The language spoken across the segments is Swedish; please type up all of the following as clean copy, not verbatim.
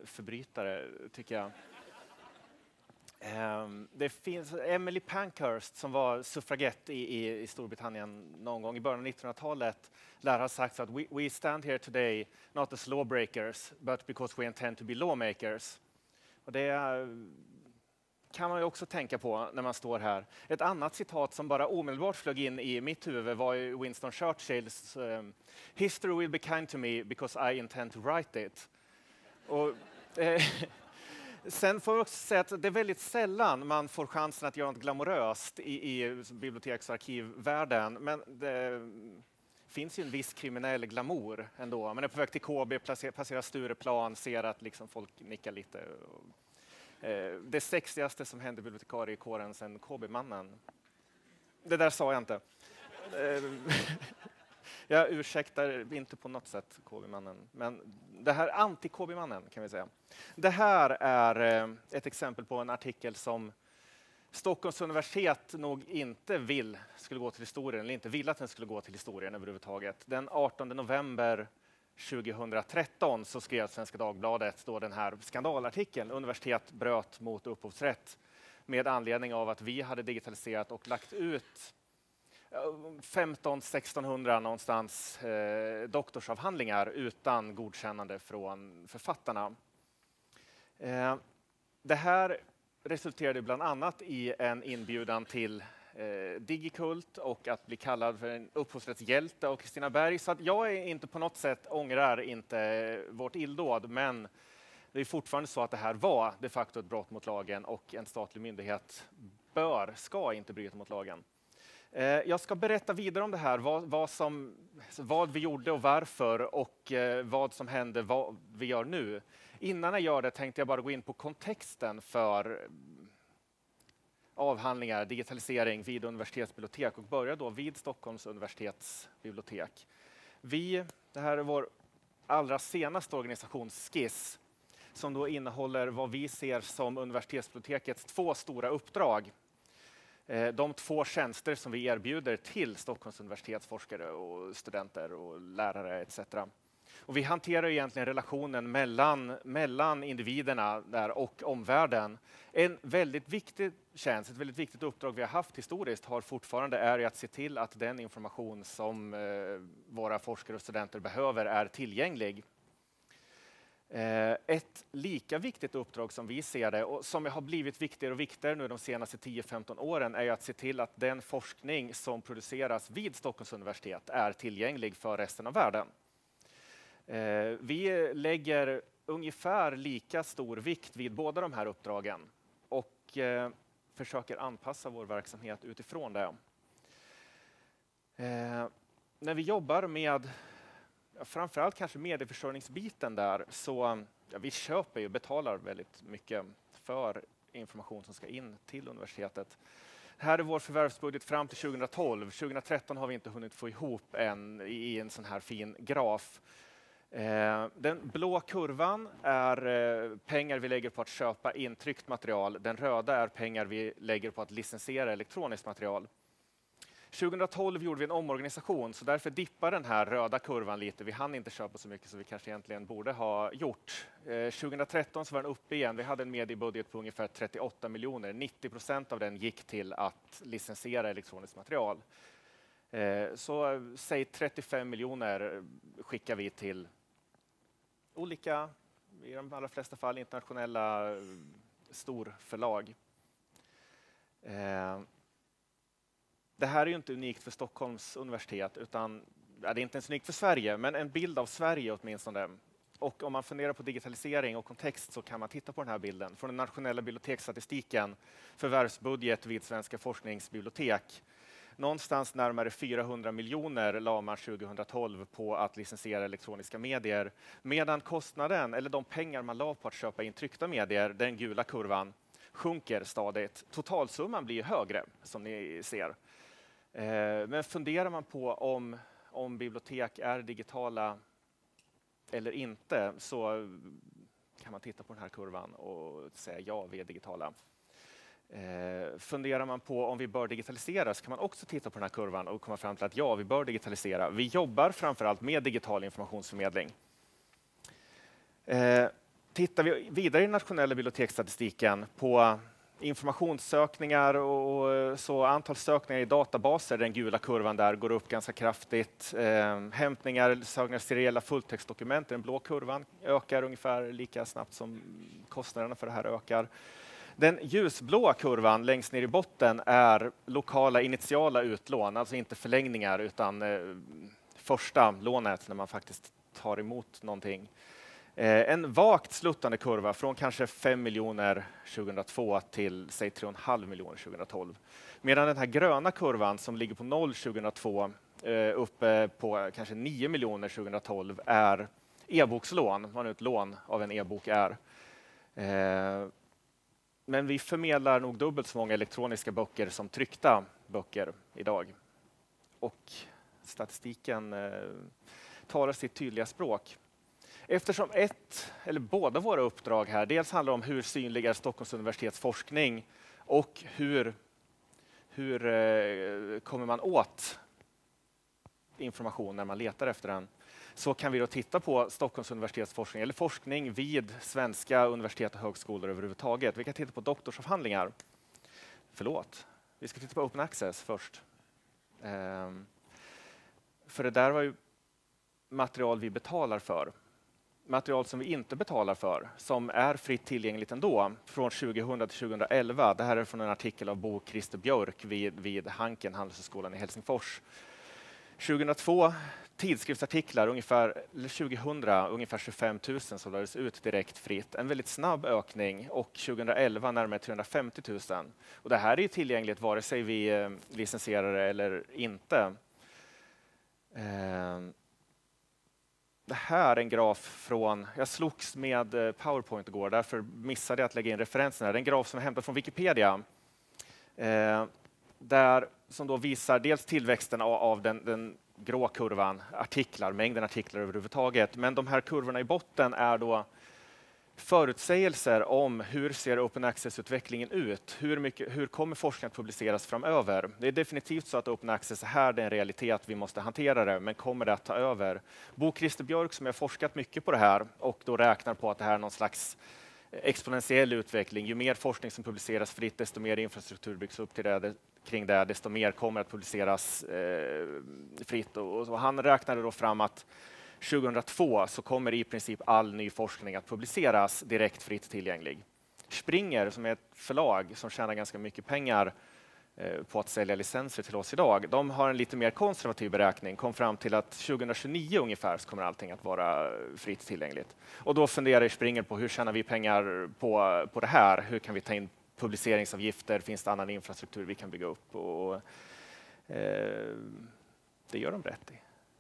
förbrytare, tycker jag. Det finns Emily Pankhurst som var suffragett i Storbritannien någon gång i början av 1900-talet. Lär ha sagt att we stand here today not as lawbreakers but because we intend to be lawmakers. Och det kan man ju också tänka på när man står här. Ett annat citat som bara omedelbart flög in i mitt huvud var ju Winston Churchills "History will be kind to me because I intend to write it". Och, sen får jag också säga att det är väldigt sällan man får chansen att göra något glamoröst i biblioteks- och arkivvärlden. Men det finns ju en viss kriminell glamour ändå. Man är på väg till KB, passerar Stureplan, ser att liksom folk nickar lite. Det sexigaste som hände bibliotekariekåren sen KB-mannen. Det där sa jag inte. Jag ursäktar inte på något sätt KB-mannen, men det här anti-KB-mannen kan vi säga. Det här är ett exempel på en artikel som Stockholms universitet nog inte skulle gå till historien, eller inte ville att den skulle gå till historien överhuvudtaget. Den 18 november 2013 så skrev Svenska Dagbladet då den här skandalartikeln "Universitet bröt mot upphovsrätt" med anledning av att vi hade digitaliserat och lagt ut 1500-1600 någonstans doktorsavhandlingar utan godkännande från författarna. Det här resulterade bland annat i en inbjudan till Digikult och att bli kallad för en upphovsrättshjälte av Kristina Berg. Så att jag är inte på något sätt ångrar inte vårt illdåd, men det är fortfarande så att det här var de facto ett brott mot lagen och en statlig myndighet ska inte bryta mot lagen. Jag ska berätta vidare om det här, vad vi gjorde och varför och vad som hände, vad vi gör nu. Innan jag gör det tänkte jag bara gå in på kontexten för avhandlingar, digitalisering vid universitetsbibliotek och börja då vid Stockholms universitetsbibliotek. Det här är vår allra senaste organisationsskiss som då innehåller vad vi ser som universitetsbibliotekets 2 stora uppdrag. De 2 tjänster som vi erbjuder till Stockholms universitetsforskare och studenter och lärare etc. Och vi hanterar egentligen relationen mellan individerna där och omvärlden. En väldigt viktig tjänst, ett väldigt viktigt uppdrag vi har haft historiskt är att se till att den information som våra forskare och studenter behöver är tillgänglig. Ett lika viktigt uppdrag som vi ser det och som har blivit viktigare och viktigare nu de senaste 10-15 åren är att se till att den forskning som produceras vid Stockholms universitet är tillgänglig för resten av världen. Vi lägger ungefär lika stor vikt vid båda de här uppdragen och försöker anpassa vår verksamhet utifrån det. När vi jobbar med framförallt kanske medieförsörjningsbiten där så vi köper och betalar väldigt mycket för information som ska in till universitetet. Här är vår förvärvsbudget fram till 2012. 2013 har vi inte hunnit få ihop i en sån här fin graf. Den blå kurvan är pengar vi lägger på att köpa in tryckt material. Den röda är pengar vi lägger på att licensiera elektroniskt material. 2012 gjorde vi en omorganisation så därför dippar den här röda kurvan lite. Vi hann inte köpa så mycket som vi kanske egentligen borde ha gjort. 2013 så var den uppe igen. Vi hade en mediebudget på ungefär 38 miljoner. 90% av den gick till att licensiera elektroniskt material. Så säg 35 miljoner skickar vi till olika, i de allra flesta fall internationella storförlag. Det här är ju inte unikt för Stockholms universitet utan det är inte ens unikt för Sverige, men en bild av Sverige åtminstone. Och om man funderar på digitalisering och kontext så kan man titta på den här bilden från den nationella biblioteksstatistiken, förvärvsbudget vid Svenska forskningsbibliotek. Någonstans närmare 400 miljoner la man 2012 på att licensiera elektroniska medier, medan kostnaden, eller de pengar man la på att köpa in tryckta medier, den gula kurvan, sjunker stadigt. Totalsumman blir högre, som ni ser. Men funderar man på om bibliotek är digitala eller inte så kan man titta på den här kurvan och säga ja, vi är digitala. Funderar man på om vi bör digitalisera så kan man också titta på den här kurvan och komma fram till att ja, vi bör digitalisera. Vi jobbar framförallt med digital informationsförmedling. Tittar vi vidare i nationella biblioteksstatistiken på informationssökningar och så antal sökningar i databaser, den gula kurvan där går upp ganska kraftigt. Hämtningar, sökningar seriella fulltextdokument, den blå kurvan ökar ungefär lika snabbt som kostnaderna för det här ökar. Den ljusblåa kurvan längst ner i botten är lokala initiala utlån, alltså inte förlängningar utan första lånet när man faktiskt tar emot någonting. En vagt sluttande kurva från kanske 5 miljoner 2002 till säg 3,5 miljoner 2012. Medan den här gröna kurvan som ligger på 0 2002 uppe på kanske 9 miljoner 2012 är e-bokslån, vad nu ett lån av en e-bok är. Men vi förmedlar nog dubbelt så många elektroniska böcker som tryckta böcker idag. Och statistiken talar sitt tydliga språk. Eftersom ett eller båda våra uppdrag här dels handlar om hur synlig är Stockholms universitets forskning och hur kommer man åt information när man letar efter den, så kan vi då titta på Stockholms universitets forskning eller forskning vid svenska universitet och högskolor överhuvudtaget. Vi kan titta på doktorsavhandlingar. Vi ska titta på Open Access först. För det där var ju material vi betalar för. Material som vi inte betalar för, som är fritt tillgängligt ändå, från 2000 till 2011. Det här är från en artikel av Bo Christer Björk vid Hanken, Handelshögskolan i Helsingfors. 2002 tidskriftsartiklar, ungefär 25 000 som lades ut direkt fritt. En väldigt snabb ökning, och 2011 närmare 350 000. Och det här är ju tillgängligt vare sig vi licensierar eller inte. Det här är en graf från, jag slogs med PowerPoint igår, därför missade jag att lägga in referenserna. Det är en graf som är hämtad från Wikipedia. Som då visar dels tillväxten av den grå kurvan, mängden artiklar överhuvudtaget. Men de här kurvorna i botten är då förutsägelser om hur ser Open Access-utvecklingen ut? Hur kommer forskning att publiceras framöver? Det är definitivt så att Open Access här är en realitet, vi måste hantera det, men kommer det att ta över? Bo Christer Björk, som har forskat mycket på det här och då räknar på att det här är någon slags exponentiell utveckling. Ju mer forskning som publiceras fritt, desto mer infrastruktur byggs upp kring det, desto mer kommer att publiceras fritt. Och han räknade då fram att 2002 så kommer i princip all ny forskning att publiceras direkt fritt tillgänglig. Springer, som är ett förlag som tjänar ganska mycket pengar på att sälja licenser till oss idag, de har en lite mer konservativ beräkning, kom fram till att 2029 ungefär så kommer allting att vara fritt tillgängligt. Och då funderar Springer på hur tjänar vi pengar på det här? Hur kan vi ta in publiceringsavgifter? Finns det annan infrastruktur vi kan bygga upp? Och, det gör de rätt i.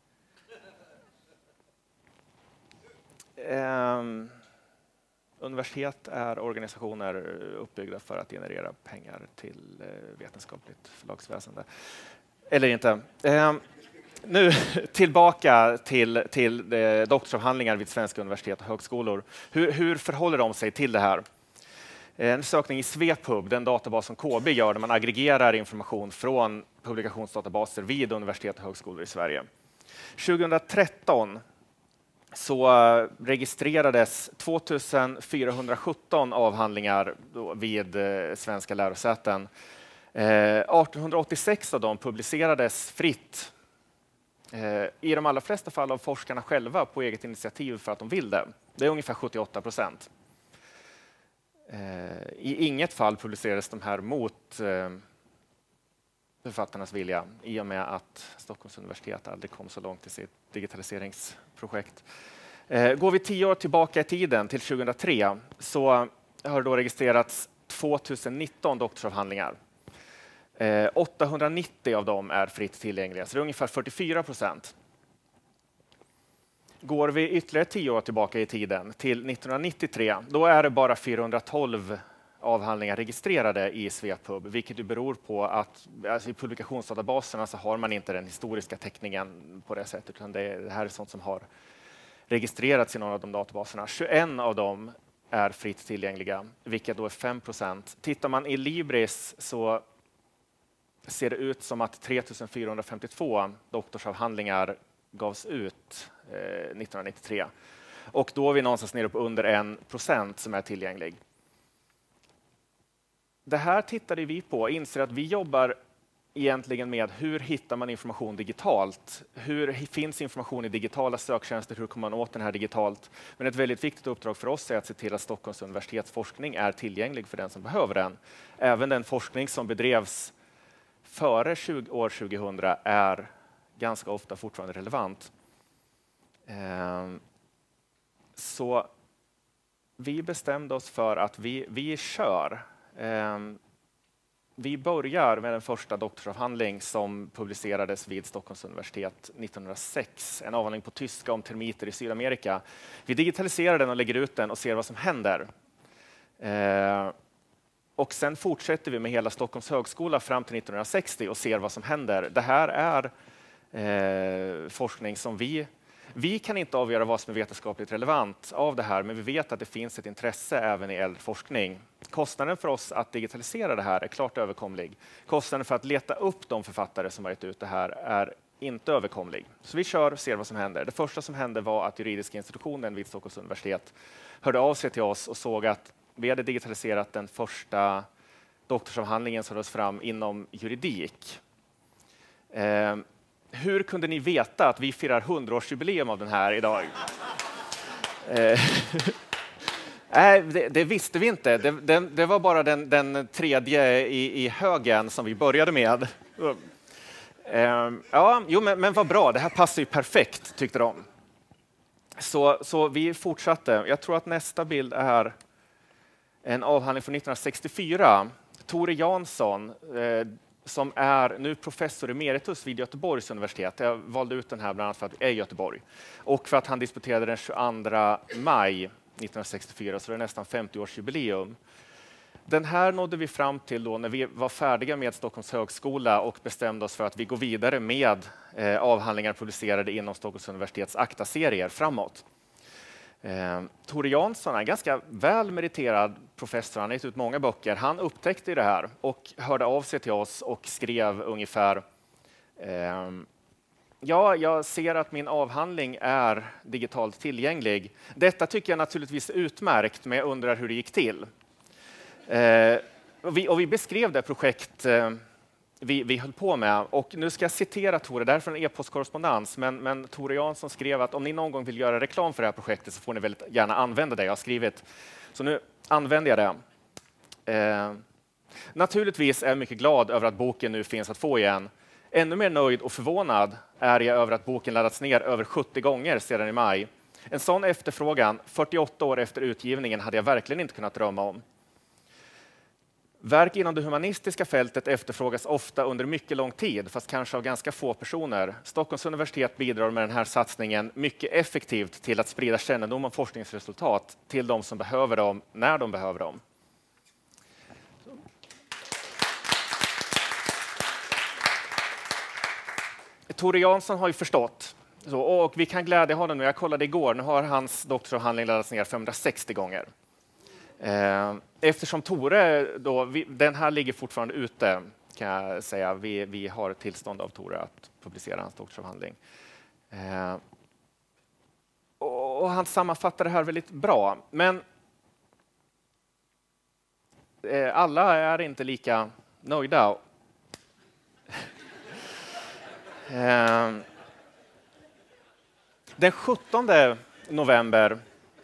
Universitet är organisationer uppbyggda för att generera pengar till vetenskapligt förlagsväsende. Eller inte. Nu tillbaka till doktorsavhandlingar vid svenska universitet och högskolor. Hur förhåller de sig till det här? En sökning i Svepub, den databas som KB gör, där man aggregerar information från publikationsdatabaser vid universitet och högskolor i Sverige. 2013 så registrerades 2417 avhandlingar vid svenska lärosäten. 1886 av dem publicerades fritt. I de allra flesta fall av forskarna själva på eget initiativ för att de vill det. Det är ungefär 78%. I inget fall publicerades de här mot författarnas vilja, i och med att Stockholms universitet aldrig kom så långt i sitt digitaliseringsprojekt. Går vi 10 år tillbaka i tiden till 2003 så har det då registrerats 2019 doktorsavhandlingar. 890 av dem är fritt tillgängliga, så det är ungefär 44%. Går vi ytterligare 10 år tillbaka i tiden till 1993, då är det bara 412 avhandlingar registrerade i Svepub, vilket beror på att i publikationsdatabaserna så har man inte den historiska täckningen på det sättet, utan det här är sånt som har registrerats i några av de databaserna. 21 av dem är fritt tillgängliga, vilket då är 5%. Tittar man i Libris så ser det ut som att 3452 doktorsavhandlingar gavs ut 1993. Och då är vi någonstans nere på under 1% som är tillgänglig. Det här tittade vi på och inser att vi jobbar egentligen med hur hittar man information digitalt? Hur finns information i digitala söktjänster? Hur kommer man åt den här digitalt? Men ett väldigt viktigt uppdrag för oss är att se till att Stockholms universitets forskning är tillgänglig för den som behöver den. Även den forskning som bedrevs före år 2000 är ganska ofta fortfarande relevant. Så vi bestämde oss för att vi kör. Vi börjar med den första doktorsavhandling som publicerades vid Stockholms universitet 1906. En avhandling på tyska om termiter i Sydamerika. Vi digitaliserar den och lägger ut den och ser vad som händer. Och sen fortsätter vi med hela Stockholms högskola fram till 1960 och ser vad som händer. Det här är forskning som vi kan inte avgöra vad som är vetenskapligt relevant av det här, men vi vet att det finns ett intresse även i äldre forskning. Kostnaden för oss att digitalisera det här är klart överkomlig. Kostnaden för att leta upp de författare som har gett ut det här är inte överkomlig. Så vi kör och ser vad som händer. Det första som hände var att juridiska institutionen vid Stockholms universitet hörde av sig till oss och såg att vi hade digitaliserat den första doktorsavhandlingen som lades fram inom juridik. Hur kunde ni veta att vi firar 100-årsjubileum av den här idag? Nej, det visste vi inte. Det var bara den tredje i högen som vi började med. Men vad bra. Det här passar ju perfekt, tyckte de. Så vi fortsatte. Jag tror att nästa bild är en avhandling från 1964. Tore Jansson, som är nu professor emeritus vid Göteborgs universitet. Jag valde ut den här bland annat för att vi är i Göteborg. Och för att han disputerade den 22 maj 1964, så det är nästan 50-årsjubileum. Den här nådde vi fram till då när vi var färdiga med Stockholms högskola och bestämde oss för att vi går vidare med avhandlingar publicerade inom Stockholms universitets aktaserier framåt. Tore Jansson är en ganska väl meriterad professor, han har gett ut många böcker. Han upptäckte det här och hörde av sig till oss och skrev ungefär jag ser att min avhandling är digitalt tillgänglig. Detta tycker jag naturligtvis är utmärkt, men jag undrar hur det gick till. Vi beskrev det projekt vi höll på med. Och nu ska jag citera Tore, det är från en e-postkorrespondens. Men Tore Jansson skrev att om ni någon gång vill göra reklam för det här projektet så får ni väldigt gärna använda det jag har skrivit. Så nu använder jag det. Naturligtvis är jag mycket glad över att boken nu finns att få igen. Ännu mer nöjd och förvånad är jag över att boken laddats ner över 70 gånger sedan i maj. En sån efterfrågan, 48 år efter utgivningen, hade jag verkligen inte kunnat drömma om. Verk inom det humanistiska fältet efterfrågas ofta under mycket lång tid, fast kanske av ganska få personer. Stockholms universitet bidrar med den här satsningen mycket effektivt till att sprida kännedom om forskningsresultat till de som behöver dem, när de behöver dem. Tore Jansson har ju förstått. Och vi kan glädja honom nu. Jag kollade igår, nu har hans doktorsavhandling laddats ner 560 gånger. Eftersom Tore, den här ligger fortfarande ute, kan jag säga. Vi har tillstånd av Tore att publicera hans doktorsavhandling. Och han sammanfattar det här väldigt bra. Men alla är inte lika nöjda. Den 17 november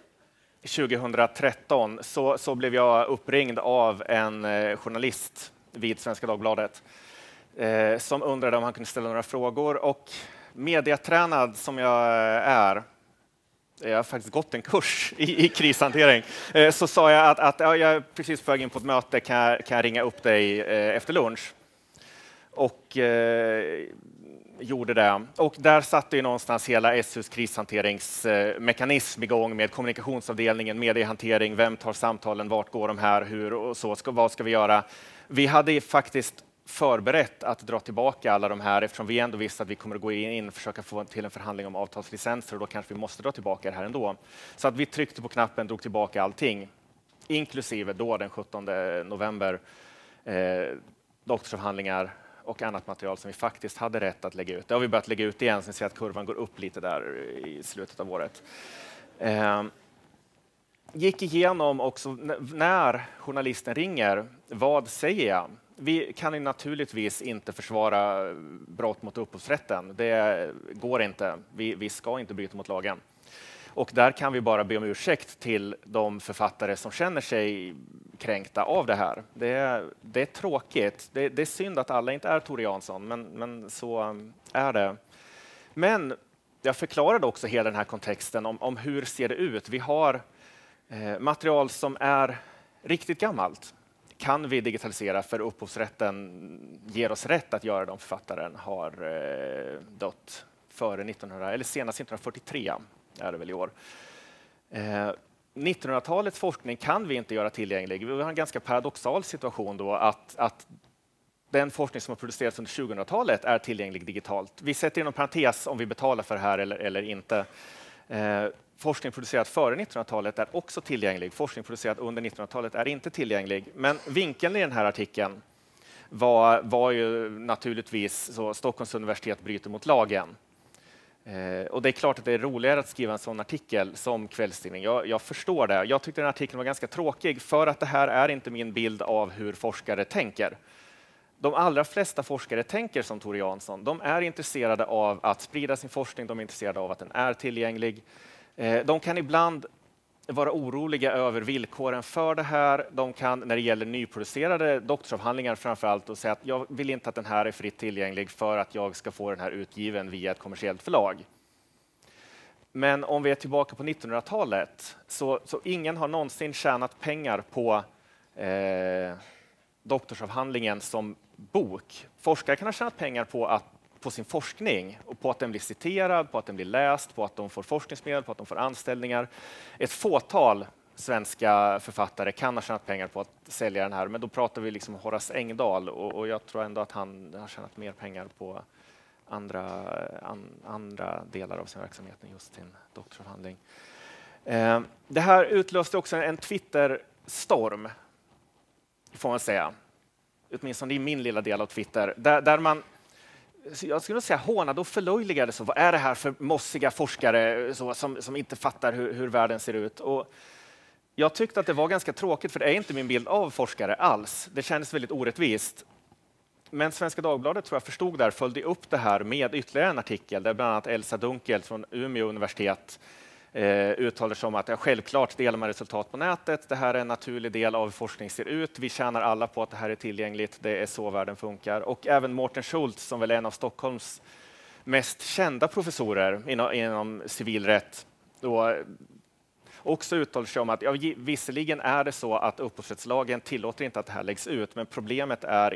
2013 så blev jag uppringd av en journalist vid Svenska Dagbladet som undrade om han kunde ställa några frågor. Och mediatränad som jag har faktiskt gått en kurs i krishantering, så sa jag att jag är precis på väg in på ett möte, kan jag ringa upp dig efter lunch? Och gjorde det. Och där satte ju någonstans hela SUs krishanteringsmekanism igång med kommunikationsavdelningen, mediehantering, vem tar samtalen, vart går de här, hur och så, vad ska vi göra? Vi hade faktiskt förberett att dra tillbaka alla de här, eftersom vi ändå visste att vi kommer att gå in och försöka få till en förhandling om avtalslicenser, och då kanske vi måste dra tillbaka det här ändå. Så att vi tryckte på knappen, drog tillbaka allting, inklusive då den 17 november doktorsavhandlingar och annat material som vi faktiskt hade rätt att lägga ut. Det har vi börjat lägga ut igen, så vi ser att kurvan går upp lite där i slutet av året. Gick igenom också när journalisten ringer, vad säger jag? Vi kan ju naturligtvis inte försvara brott mot upphovsrätten. Det går inte. Vi ska inte bryta mot lagen. Och där kan vi bara be om ursäkt till de författare som känner sig kränkta av det här. Det är tråkigt. Det är synd att alla inte är Tore Jansson, men så är det. Men jag förklarade också hela den här kontexten om hur ser det ut. Vi har material som är riktigt gammalt. Kan vi digitalisera, för upphovsrätten ger oss rätt att göra det om författaren har dött före 1900, eller senast 1943 är det väl i år. 1900-talets forskning kan vi inte göra tillgänglig. Vi har en ganska paradoxal situation då att den forskning som har producerats under 2000-talet är tillgänglig digitalt. Vi sätter inom parentes om vi betalar för det här eller inte. Forskning producerad före 1900-talet är också tillgänglig. Forskning producerad under 1900-talet är inte tillgänglig. Men vinkeln i den här artikeln var ju naturligtvis så Stockholms universitet bryter mot lagen. Och det är klart att det är roligare att skriva en sån artikel som kvällstidning. Jag förstår det. Jag tyckte den artikeln var ganska tråkig för att det här är inte min bild av hur forskare tänker. De allra flesta forskare tänker som Tore Jansson. De är intresserade av att sprida sin forskning. De är intresserade av att den är tillgänglig. De kan ibland vara oroliga över villkoren för det här. De kan, när det gäller nyproducerade doktorsavhandlingar framför allt, och säga att jag vill inte att den här är fritt tillgänglig för att jag ska få den här utgiven via ett kommersiellt förlag. Men om vi är tillbaka på 1900-talet så ingen har någonsin tjänat pengar på doktorsavhandlingen som bok. Forskare kan ha tjänat pengar på sin forskning och på att den blir citerad, på att den blir läst, på att de får forskningsmedel, på att de får anställningar. Ett fåtal svenska författare kan ha tjänat pengar på att sälja den här, men då pratar vi liksom Horace Engdahl och jag tror ändå att han har tjänat mer pengar på andra delar av sin verksamhet än just sin doktorsavhandling. Det här utlöste också en Twitter-storm, får man säga. Åtminstone i min lilla del av Twitter, där man, jag skulle säga, hånade och förlöjligade. Så vad är det här för mossiga forskare som inte fattar hur världen ser ut? Och jag tyckte att det var ganska tråkigt, för det är inte min bild av forskare alls. Det kändes väldigt orättvist. Men Svenska Dagbladet tror jag förstod där, följde upp det här med ytterligare en artikel där bland annat Elsa Dunkelt från Umeå universitet uttalar sig om att självklart delar man resultat på nätet. Det här är en naturlig del av hur forskning ser ut. Vi tjänar alla på att det här är tillgängligt. Det är så världen funkar. Och även Mårten Schultz, som väl är en av Stockholms mest kända professorer inom civilrätt, då också uttalar sig om att visserligen är det så att upphovsrättslagen tillåter inte att det här läggs ut, men problemet är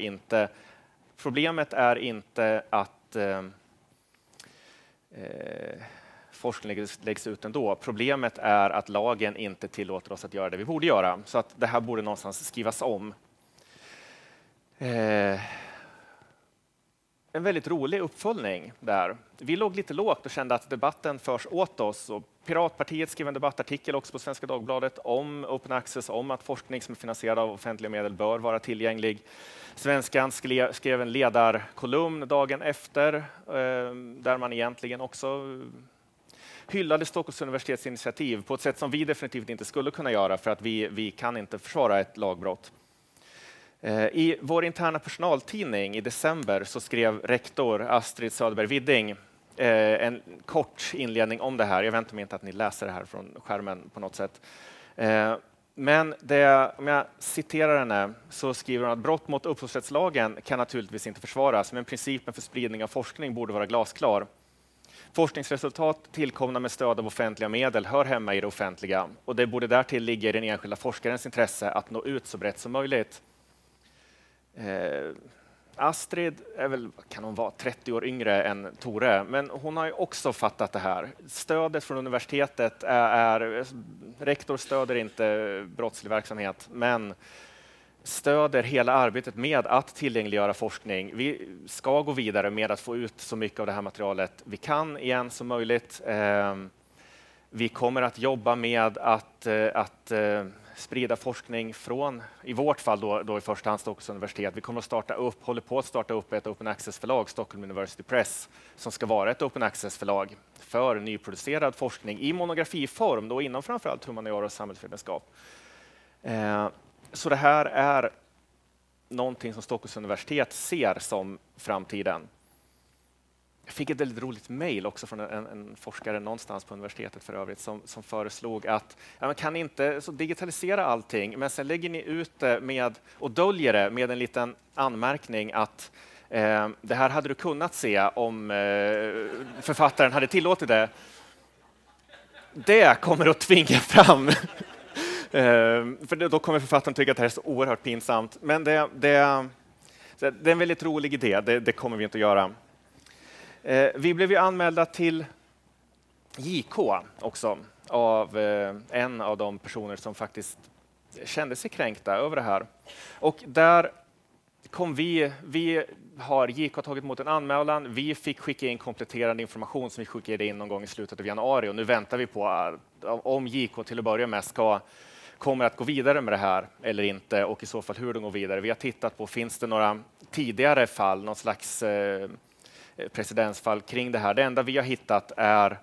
inte att forskning läggs ut ändå. Problemet är att lagen inte tillåter oss att göra det vi borde göra. Så att det här borde någonstans skrivas om. En väldigt rolig uppföljning där. Vi låg lite lågt och kände att debatten förs åt oss. Och Piratpartiet skrev en debattartikel också på Svenska Dagbladet om open access, om att forskning som är finansierad av offentliga medel bör vara tillgänglig. Svenskan skrev en ledarkolumn dagen efter där man egentligen också hyllade Stockholms universitets initiativ på ett sätt som vi definitivt inte skulle kunna göra, för att vi kan inte försvara ett lagbrott. I vår interna personaltidning i december så skrev rektor Astrid Söderberg Widding en kort inledning om det här. Jag väntar mig inte att ni läser det här från skärmen på något sätt. Men om jag citerar henne så skriver hon att brott mot upphovsrättslagen kan naturligtvis inte försvaras, men principen för spridning av forskning borde vara glasklar. Forskningsresultat tillkomna med stöd av offentliga medel hör hemma i det offentliga, och det borde därtill ligga i den enskilda forskarens intresse att nå ut så brett som möjligt. Astrid är väl, kan hon vara, 30 år yngre än Tore, men hon har ju också fattat det här. Stödet från universitetet rektor stöder inte brottslig verksamhet, men stöder hela arbetet med att tillgängliggöra forskning. Vi ska gå vidare med att få ut så mycket av det här materialet vi kan igen som möjligt. Vi kommer att jobba med att sprida forskning från, i vårt fall då i första hand Stockholms universitet. Vi kommer att håller på att starta upp ett open access-förlag, Stockholm University Press, som ska vara ett open access-förlag för nyproducerad forskning i monografiform, då inom framförallt humaniora och samhällsvetenskap. Så det här är någonting som Stockholms universitet ser som framtiden. Jag fick ett väldigt roligt mejl också från en forskare någonstans på universitetet för övrigt som föreslog att man kan inte så digitalisera allting, men sen lägger ni ut det och döljer det med en liten anmärkning att det här hade du kunnat se om författaren hade tillåtit det. Det kommer att tvinga fram för då kommer författaren tycka att det här är så oerhört pinsamt. Men det är en väldigt rolig idé, det kommer vi inte att göra. Vi blev ju anmälda till JK också av en av de personer som faktiskt kände sig kränkta över det här. Och där kom JK har tagit emot en anmälan, vi fick skicka in kompletterande information som vi skickade in någon gång i slutet av januari och nu väntar vi på om JK till att börja med kommer att gå vidare med det här eller inte och i så fall hur de går vidare. Vi har tittat på, finns det några tidigare fall, någon slags precedentsfall kring det här. Det enda vi har hittat är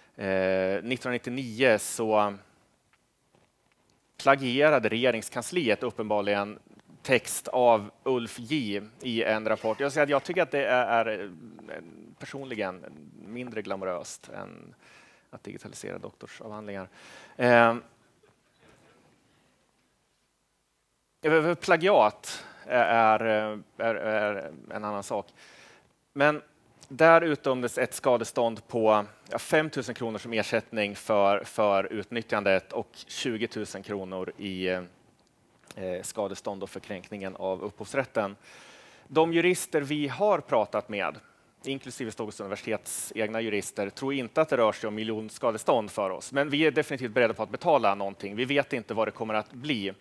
1999 så plagierade regeringskansliet uppenbarligen text av Ulf J i en rapport. Jag tycker att det är personligen mindre glamoröst än att digitalisera doktorsavhandlingar. Plagiat är en annan sak. Men där utdömdes ett skadestånd på 5 000 kronor som ersättning för utnyttjandet och 20 000 kronor i skadestånd för kränkningen av upphovsrätten. De jurister vi har pratat med, inklusive Stockholms universitets egna jurister, tror inte att det rör sig om miljonskadestånd för oss. Men vi är definitivt beredda på att betala någonting. Vi vet inte vad det kommer att bli.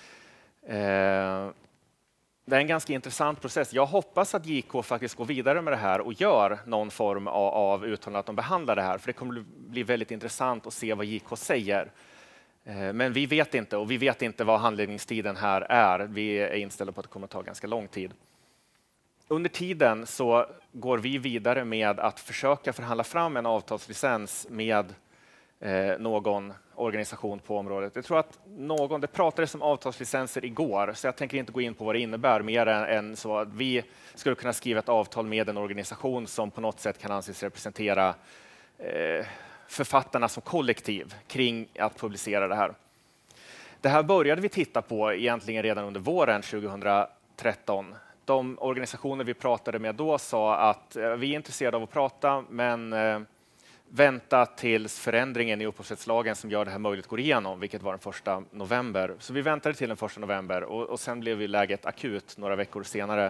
Det är en ganska intressant process. Jag hoppas att JK faktiskt går vidare med det här och gör någon form av uttalande att de behandlar det här. För det kommer bli väldigt intressant att se vad JK säger. Men vi vet inte och vi vet inte vad handläggningstiden här är. Vi är inställda på att det kommer att ta ganska lång tid. Under tiden så går vi vidare med att försöka förhandla fram en avtalslicens med någon organisation på området. Jag tror att det pratades om avtalslicenser igår, så jag tänker inte gå in på vad det innebär mer än så att vi skulle kunna skriva ett avtal med en organisation som på något sätt kan anses representera författarna som kollektiv kring att publicera det här. Det här började vi titta på egentligen redan under våren 2013. De organisationer vi pratade med då sa att vi är intresserade av att prata, men vänta tills förändringen i upphovsrättslagen som gör det här möjligt går igenom, vilket var den 1 november. Så vi väntade till den 1 november och sen blev läget akut några veckor senare.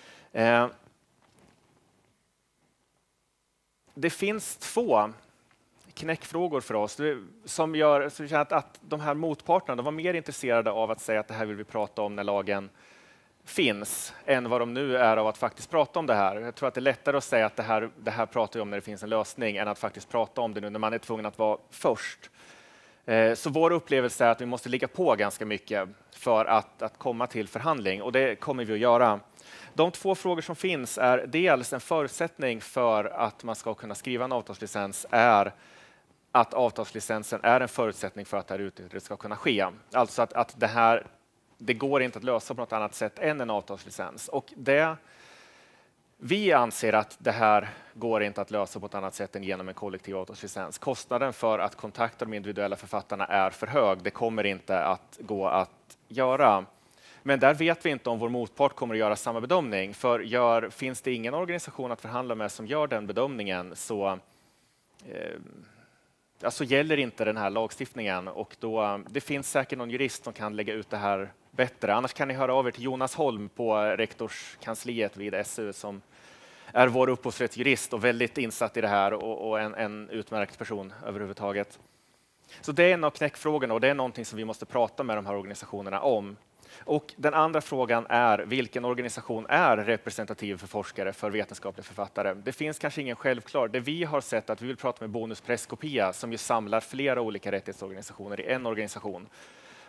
Det finns 2 knäckfrågor för oss som gör att de här motparterna var mer intresserade av att säga att det här vill vi prata om när lagen finns än vad de nu är av att faktiskt prata om det här. Jag tror att det är lättare att säga att det här pratar vi om när det finns en lösning än att faktiskt prata om det nu när man är tvungen att vara först. Så vår upplevelse är att vi måste ligga på ganska mycket för att komma till förhandling och det kommer vi att göra. De 2 frågor som finns är dels en förutsättning för att man ska kunna skriva en avtalslicens är att avtalslicensen är en förutsättning för att det här utnyttjandet ska kunna ske. Alltså att det går inte att lösa på något annat sätt än en avtalslicens. Och vi anser att det här går inte att lösa på ett annat sätt än genom en kollektiv avtalslicens. Kostnaden för att kontakta de individuella författarna är för hög. Det kommer inte att gå att göra. Men där vet vi inte om vår motpart kommer att göra samma bedömning. För finns det ingen organisation att förhandla med som gör den bedömningen så gäller inte den här lagstiftningen. Och det finns säkert någon jurist som kan lägga ut det här bättre. Annars kan ni höra av er till Jonas Holm på rektorskansliet vid SU som är vår upphovsrättsjurist och väldigt insatt i det här och en utmärkt person överhuvudtaget. Så det är en av knäckfrågorna och det är någonting som vi måste prata med de här organisationerna om. Och den andra frågan är vilken organisation är representativ för forskare, för vetenskapliga författare? Det finns kanske ingen självklar. Det vi har sett att vi vill prata med Bonus Presskopia som ju samlar flera olika rättighetsorganisationer i en organisation.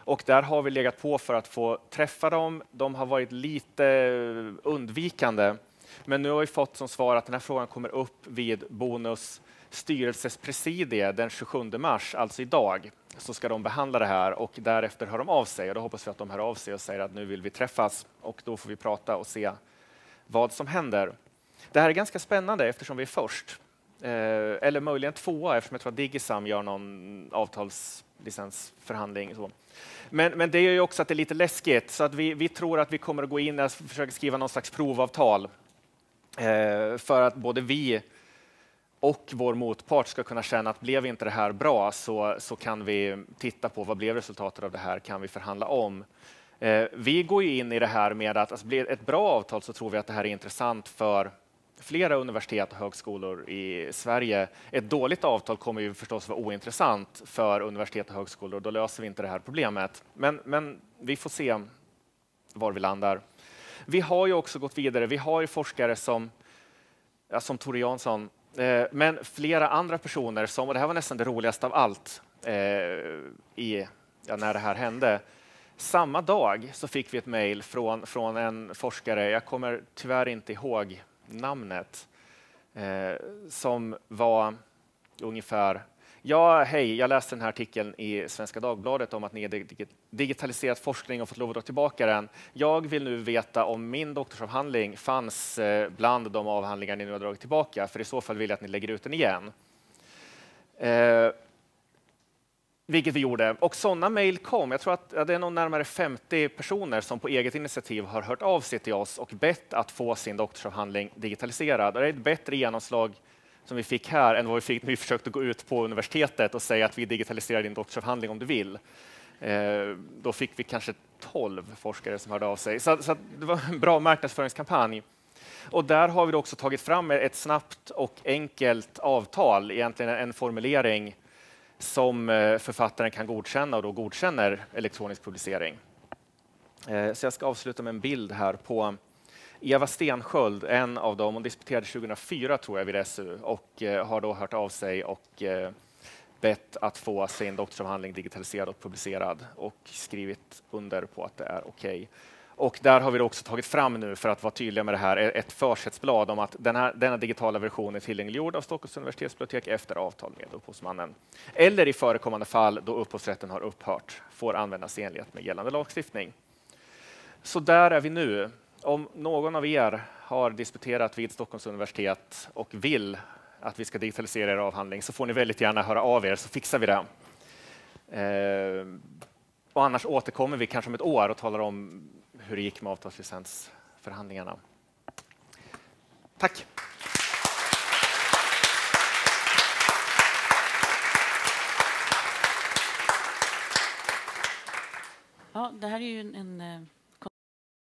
Och där har vi legat på för att få träffa dem. De har varit lite undvikande. Men nu har vi fått som svar att den här frågan kommer upp vid Bonus styrelsespresidie den 27 mars, alltså idag. Så ska de behandla det här och därefter hör de av sig. Och då hoppas vi att de hör av sig och säger att nu vill vi träffas. Och då får vi prata och se vad som händer. Det här är ganska spännande eftersom vi är först. Eller möjligen tvåa eftersom jag tror att Digisam gör någon avtalslicensförhandling. Så. Men det är ju också att det är lite läskigt. Så att vi tror att vi kommer att gå in och försöka skriva någon slags provavtal. För att både vi och vår motpart ska kunna känna att blev inte det här bra så kan vi titta på vad blev resultatet av det här, kan vi förhandla om. Vi går ju in i det här med att alltså, blir ett bra avtal så tror vi att det här är intressant för flera universitet och högskolor i Sverige. Ett dåligt avtal kommer ju förstås vara ointressant för universitet och högskolor och då löser vi inte det här problemet. Men vi får se var vi landar. Vi har ju också gått vidare. Vi har ju forskare som Tore Jansson, men flera andra personer som, och det här var nästan det roligaste av allt när det här hände. Samma dag så fick vi ett mejl från en forskare, jag kommer tyvärr inte ihåg namnet, som var ungefär: ja, hej, jag läste den här artikeln i Svenska Dagbladet om att ni har digitaliserat forskning och fått lov att dra tillbaka den. Jag vill nu veta om min doktorsavhandling fanns bland de avhandlingar ni nu har dragit tillbaka, för i så fall vill jag att ni lägger ut den igen. Vilket vi gjorde. Och sådana mejl kom. Jag tror att det är nog närmare 50 personer som på eget initiativ har hört av sig till oss och bett att få sin doktorsavhandling digitaliserad. Det är ett bättre genomslag som vi fick här än vad vi fick när vi försökte gå ut på universitetet och säga att vi digitaliserar din doktorsavhandling om du vill. Då fick vi kanske 12 forskare som hörde av sig. Så det var en bra marknadsföringskampanj. Och där har vi då också tagit fram ett snabbt och enkelt avtal, egentligen en formulering som författaren kan godkänna och då godkänner elektronisk publicering. Så jag ska avsluta med en bild här på Eva Stensköld, en av dem. Hon disputerade 2004 tror jag vid SU och har då hört av sig och bett att få sin doktorsavhandling digitaliserad och publicerad och skrivit under på att det är okej. Och där har vi också tagit fram nu, för att vara tydliga med det här, ett försättsblad om att denna digitala version är tillgängliggjord av Stockholms universitetsbibliotek efter avtal med upphovsmannen. Eller i förekommande fall då upphovsrätten har upphört, får användas i enlighet med gällande lagstiftning. Så där är vi nu. Om någon av er har disputerat vid Stockholms universitet och vill att vi ska digitalisera er avhandling så får ni väldigt gärna höra av er så fixar vi det. Och annars återkommer vi kanske om ett år och talar om hur det gick med avtalslicensförhandlingarna. Tack! Ja, det här är ju en